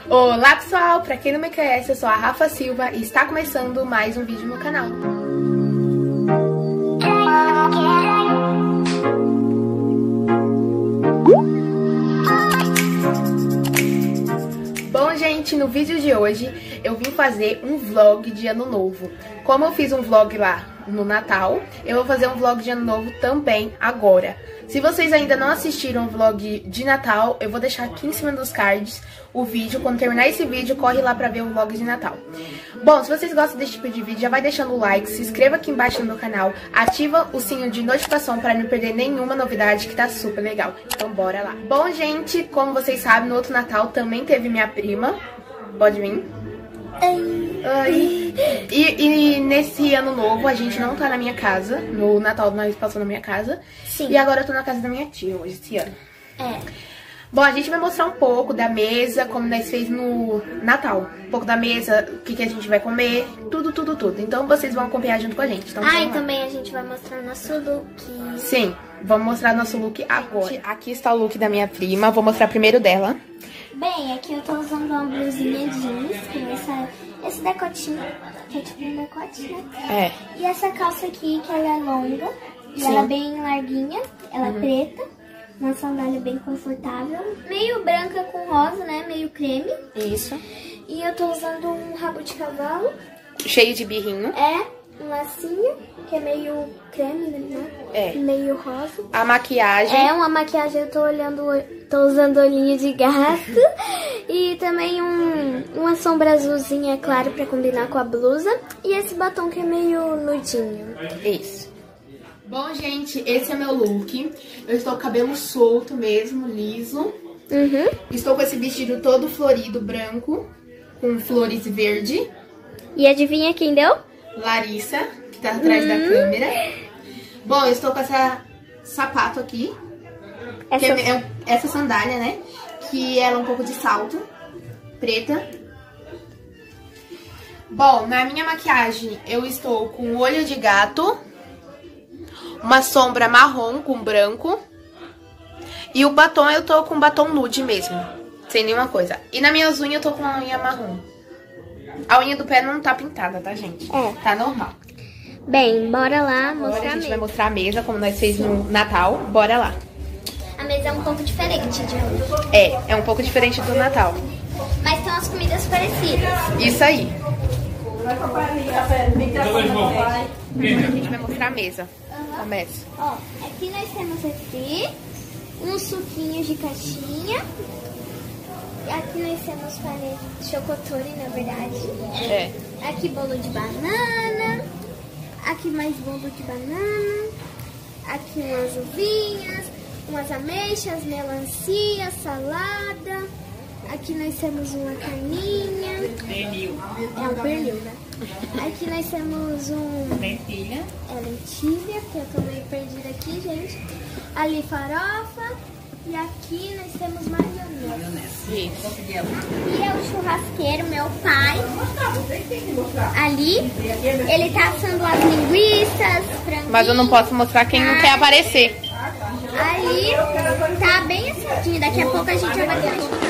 Olá pessoal, pra quem não me conhece, eu sou a Rafa Silva e está começando mais um vídeo no canal. Bom gente, no vídeo de hoje eu vim fazer um vlog de ano novo. Como eu fiz um vlog lá no Natal, eu vou fazer um vlog de ano novo também agora. Se vocês ainda não assistiram o vlog de Natal, eu vou deixar aqui em cima dos cards o vídeo. Quando terminar esse vídeo, corre lá pra ver o vlog de Natal. Bom, se vocês gostam desse tipo de vídeo, já vai deixando o like, se inscreva aqui embaixo no meu canal, ativa o sininho de notificação para não perder nenhuma novidade que tá super legal. Então bora lá. Bom gente, como vocês sabem, no outro Natal também teve minha prima. Pode vir. E nesse ano novo a gente não tá na minha casa. No Natal nós passamos na minha casa. Sim. E agora eu tô na casa da minha tia hoje, esse ano. Bom, a gente vai mostrar um pouco da mesa, como nós fez no Natal. Um pouco da mesa, o que a gente vai comer, tudo. Então vocês vão acompanhar junto com a gente. Então, e também a gente vai mostrar nosso look. Sim, vamos mostrar nosso look agora. Aqui está o look da minha prima, vou mostrar primeiro dela. Bem, aqui eu tô usando uma blusinha jeans com esse decotinho, que é tipo um decote, né? E essa calça aqui, que ela é longa, e ela é bem larguinha, ela é preta, uma sandália bem confortável, meio branca com rosa, né? Meio creme. Isso. E eu tô usando um rabo de cavalo. Cheio de birrinho. Um lacinho, que é meio creme, né? Meio rosa. A maquiagem. Uma maquiagem, eu tô usando olhinho de gato. E também uma sombra azulzinha, é claro, pra combinar com a blusa. E esse batom que é meio nudinho. Isso. Bom, gente, esse é meu look. Eu estou com o cabelo solto mesmo, liso. Estou com esse vestido todo florido, branco, com flores verde. E adivinha quem deu? Larissa, que tá atrás da câmera. Bom, eu estou com essa sapato aqui. Essa sandália, né? Que ela é um pouco de salto. Preta. Bom, na minha maquiagem eu estou com olho de gato, uma sombra marrom com branco. E o batom eu tô com batom nude mesmo, sem nenhuma coisa. E na minhas unhas eu tô com uma unha marrom. A unha do pé não tá pintada, tá, gente? Tá normal. Bem, bora lá mostrar Agora a gente vai mostrar a mesa, como nós fez no Natal. Bora lá. A mesa é um pouco diferente de hoje. É um pouco diferente do Natal. Mas tem umas comidas parecidas. Isso aí. A gente vai mostrar a mesa. Começa. Ó, aqui nós temos aqui uns suquinhos de caixinha. Aqui nós temos panetone de chocotone, na verdade. Aqui bolo de banana. Aqui mais bolo de banana. Aqui umas uvinhas, umas ameixas, melancia, salada. Aqui nós temos uma carninha. Pernil. É um pernil, né? Aqui nós temos lentilha. Lentilha, que eu tô meio perdida aqui, gente. Ali farofa. E aqui nós temos maionese. Isso. E é o churrasqueiro, meu pai. Ali, ele tá assando as linguiças, franguinho. Mas eu não posso mostrar quem não quer aparecer. Ali, tá bem assadinho. Daqui a pouco a gente vai ver.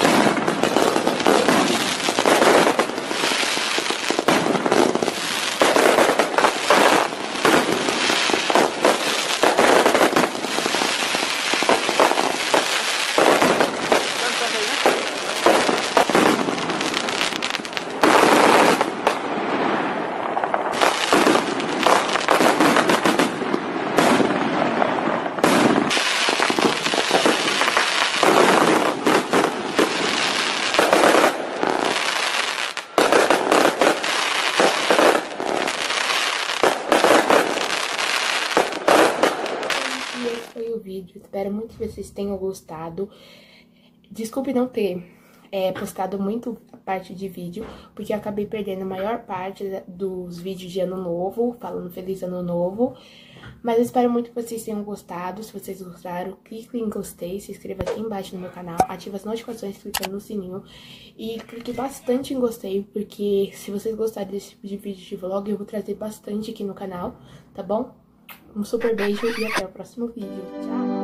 Foi o vídeo, espero muito que vocês tenham gostado. Desculpe não ter postado muito parte de vídeo, porque eu acabei perdendo a maior parte dos vídeos de ano novo, falando feliz ano novo. Mas eu espero muito que vocês tenham gostado. Se vocês gostaram, clique em gostei, se inscreva aqui embaixo no meu canal, ative as notificações clicando no sininho e clique bastante em gostei, porque se vocês gostarem desse tipo de vídeo de vlog, eu vou trazer bastante aqui no canal, tá bom? Um super beijo e até o próximo vídeo. Tchau!